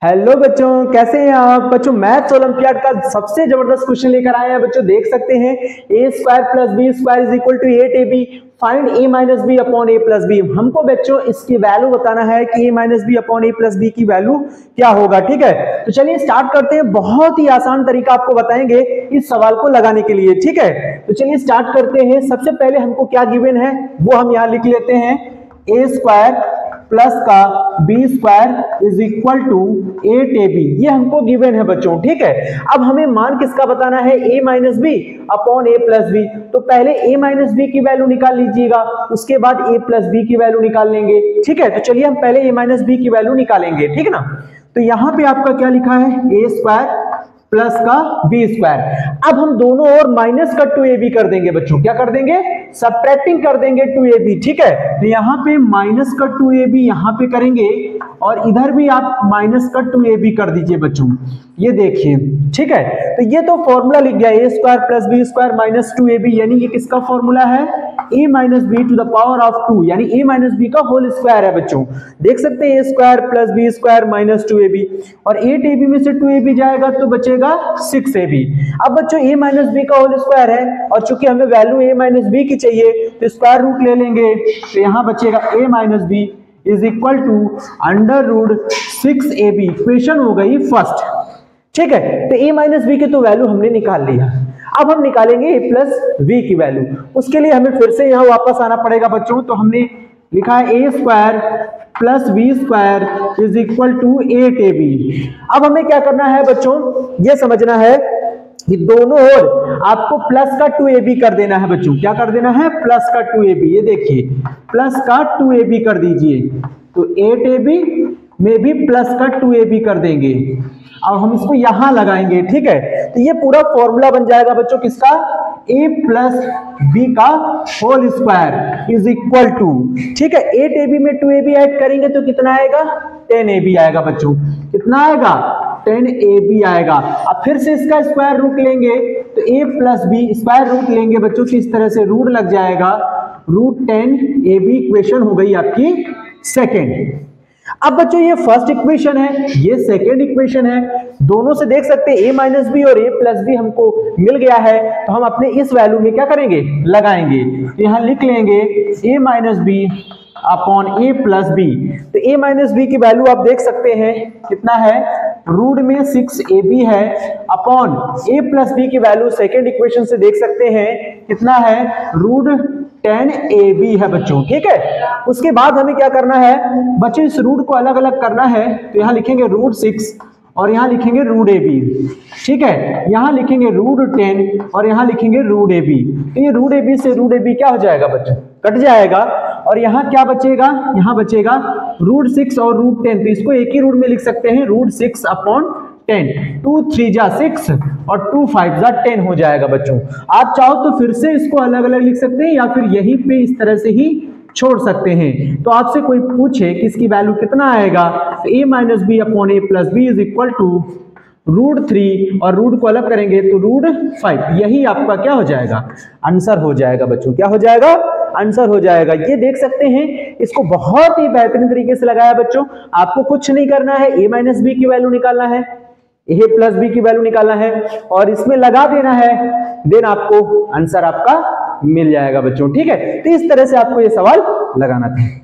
Hello बच्चों, कैसे हैं आप बच्चों। मैथ्स ओलंपियाड का सबसे जबरदस्त क्वेश्चन लेकर आए हैं बच्चों। देख सकते हैं A square plus B square is equal to 8ab, find a minus B upon a plus B. हमको बच्चों इसकी वैल्यू बताना है कि a minus B upon a plus B की वैल्यू क्या होगा। ठीक है, तो चलिए स्टार्ट करते हैं। बहुत ही आसान तरीका आपको बताएंगे इस सवाल को लगाने के लिए। ठीक है, तो चलिए स्टार्ट करते हैं। सबसे पहले हमको क्या गिवन है वो हम यहाँ लिख लेते हैं। ए स्क्वायर प्लस का B square is equal to 8ab, ये हमको गिवन है बच्चों। ठीक है, अब हमें मान किसका बताना है, a minus B upon a plus B. तो पहले a माइनस बी की वैल्यू निकाल लीजिएगा, उसके बाद a प्लस बी की वैल्यू निकाल लेंगे। ठीक है, तो चलिए हम पहले a माइनस बी की वैल्यू निकालेंगे। ठीक है ना, तो यहां पे आपका क्या लिखा है, a स्क्वायर प्लस का बी स्क्वायर। अब हम दोनों ओर माइनस का 2ab कर देंगे बच्चों। क्या कर देंगे, सबट्रैक्टिंग कर देंगे 2ab। ठीक है, तो यहां पे माइनस का 2ab यहां पे करेंगे और इधर भी आप माइनस का 2ab कर दीजिए बच्चों। ये देखिए, ठीक है, तो ये तो फॉर्मूला लिख गया a square plus B square minus 2ab, यानी ये किसका फॉर्मूला है, a minus B to the power of 2, यानी a माइनस बी का होल स्क्वायर है बच्चों। देख सकते हैं a square plus B square minus 2ab, और 8ab में से 2ab जाएगा तो बचेगा 6ab। अब बच्चों a माइनस बी का होल स्क्वायर है और चूंकि हमें वैल्यू a माइनस बी की चाहिए तो स्क्वायर रूट ले लेंगे, तो यहां बचेगा a minus B is equal to under root 6ab। Equation हो गई फर्स्ट। ठीक है, तो a माइनस बी की तो वैल्यू हमने निकाल लिया। अब हम निकालेंगे a प्लस बी की वैल्यू। उसके लिए हमें फिर से यहां वापस आना पड़ेगा बच्चों। तो हमने लिखा है a square plus B square is equal to 8ab। अब हमें क्या करना है बच्चों, ये समझना है कि दोनों ओर आपको प्लस का 2ab कर देना है बच्चों। क्या कर देना है, प्लस का 2ab। ये देखिए, प्लस का 2ab कर दीजिए, तो 8ab में भी प्लस का 2ab कर देंगे। अब हम इसको यहां लगाएंगे। ठीक है, तो ये पूरा फॉर्मूला बन जाएगा बच्चों किसका, a प्लस बी का whole square is equal to, ठीक है, 8ab में 2ab ऐड करेंगे तो कितना आएगा, 10ab आएगा बच्चों। कितना आएगा, 10ab आएगा। अब फिर से इसका स्क्वायर रूट लेंगे तो a plus B square root लेंगे बच्चों, तो इस तरह से रूट लग जाएगा, रूट 10ab। इक्वेशन हो गई आपकी सेकेंड। अब बच्चों ये फर्स्ट इक्वेशन है, ये सेकेंड इक्वेशन है। दोनों से देख सकते हैं a माइनस बी और a प्लस बी हमको मिल गया है, तो हम अपने इस वैल्यू में क्या करेंगे, लगाएंगे। तो यहां लिख लेंगे a minus B upon a plus B. तो a माइनस बी की वैल्यू आप देख सकते हैं कितना है, रूट में 6ab है, अपॉन a प्लस बी की वैल्यू सेकेंड इक्वेशन से देख सकते हैं कितना है, रूट 10ab है बच्चों। ठीक है, उसके बाद हमें क्या करना है बच्चों, इस रूट को अलग अलग करना है। तो यहां लिखेंगे रूट 6 और यहां लिखेंगे रूट ab। ठीक है, यहां लिखेंगे रूट 10 और यहां लिखेंगे रूट ab। तो ये रूट ab से रूट ab क्या हो जाएगा बच्चों, कट जाएगा, और यहां क्या बचेगा, यहां बचेगा रूट 6 और रूट 10। तो इसको एक ही रूट में लिख सकते हैं, रूट 6 अपॉन 10। 2 3 जा 6 और 2 5 जा 10 हो जाएगा बच्चों। आप चाहो तो फिर से इसको अलग अलग लिख सकते हैं या फिर यहीं पे इस तरह से ही छोड़ सकते हैं। तो आपसे कोई पूछे कि इसकी वैल्यू कितना आएगा, तो a minus B upon a plus B is equal to root 3 और रूट को अलग करेंगे तो रूट 5। यही आपका क्या हो जाएगा, आंसर हो जाएगा बच्चों। क्या हो जाएगा, आंसर हो जाएगा। ये देख सकते हैं, इसको बहुत ही बेहतरीन तरीके से लगाया बच्चों। आपको कुछ नहीं करना है, a माइनस बी की वैल्यू निकालना है, a प्लस बी की वैल्यू निकालना है और इसमें लगा देना है, देन आपको आंसर आपका मिल जाएगा बच्चों। ठीक है, तो इस तरह से आपको ये सवाल लगाना था।